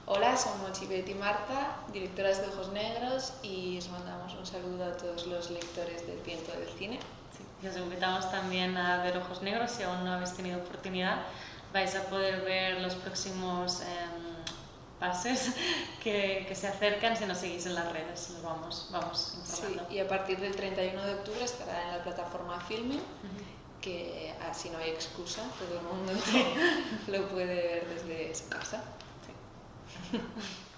Hola, somos Ivette y Marta, directoras de Ojos Negros, y os mandamos un saludo a todos los lectores del Viento del Cine. Sí, y os invitamos también a ver Ojos Negros si aún no habéis tenido oportunidad. Vais a poder ver los próximos pases que se acercan si nos seguís en las redes. Nos vamos informando. Sí, y a partir del 31 de octubre estará en la plataforma Filmin, que así no hay excusa, todo el mundo lo puede ver desde su casa. Sí.